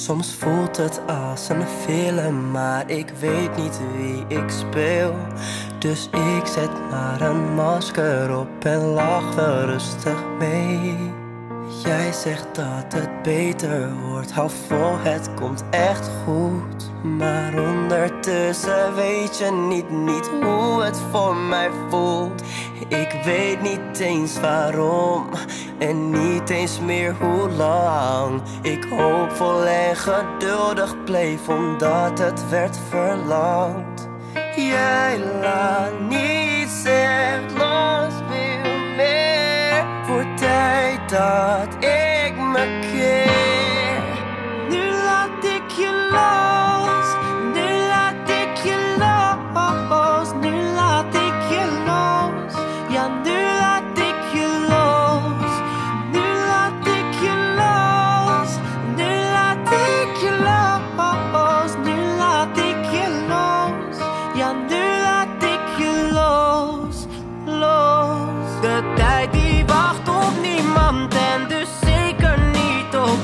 Soms voelt het als een film, maar ik weet niet wie ik speel. Dus ik zet maar een masker op en lach wel rustig mee. Jij zegt dat het beter wordt, hou vol, het komt echt goed. Maar ondertussen weet je niet hoe het voor mij voelt. Ik weet niet eens waarom en niet eens meer hoe lang. Ik hoopvol en geduldig bleef omdat het werd verlangd. Jij laat niets echt los, wil meer. Voor tijd dat ik me keer. Nu laat ik je los, nu laat ik je los, nu laat ik je los. Ja, nu laat ik je los, nu laat ik je los, nu laat ik je los, nu laat ik je los. Ja, nu laat ik je los, los. De tijd die wacht op niemand en dus zeker niet op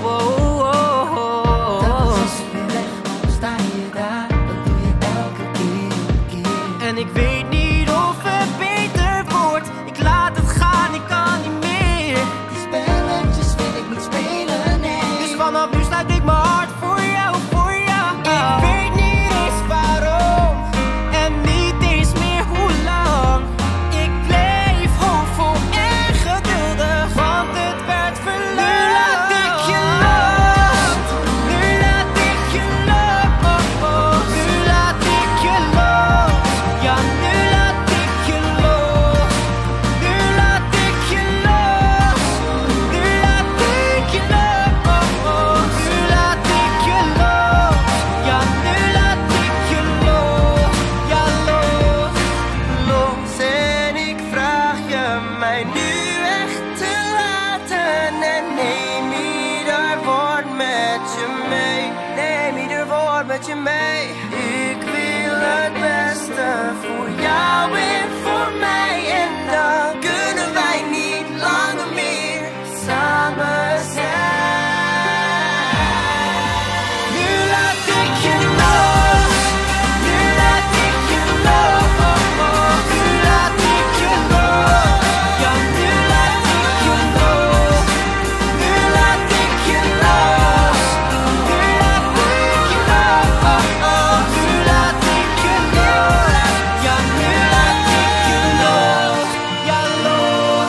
Dat is weer weg, dan sta je daar, dat doe je elke keer. En ik weet niet of het beter wordt, ik laat het gaan, ik kan niet meer. Die spelletjes wil ik niet spelen, nee. Dus vanaf nu sluit ik mijn hart voor jou, voor jou. Ik weet niet eens waarom en niet eens meer hoe lang. Ik bleef hoopvol en geduldig, want het werd verlangd. Nu laat ik je los, nu laat ik je los, nu laat ik je los. Ja, nu laat ik je los, nu laat ik je los, nu laat ik je los, nu laat ik je los. Ja, nu laat ik je los, ja los, los. En ik vraag je mij nu echt te laten en neem ieder woord met je mee. Neem ieder woord met je mee. Ik wil het beste voor jou en voor mij. En dan kunnen wij niet langer meer samen zijn. Nu laat ik je los, nu laat ik je los, nu laat ik je los. Ja, nu laat ik je los, nu laat ik je los, nu laat ik je los, nu laat ik je los. Ja, nu laat ik je los, ja los.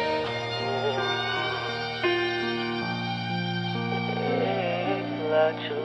Ik laat je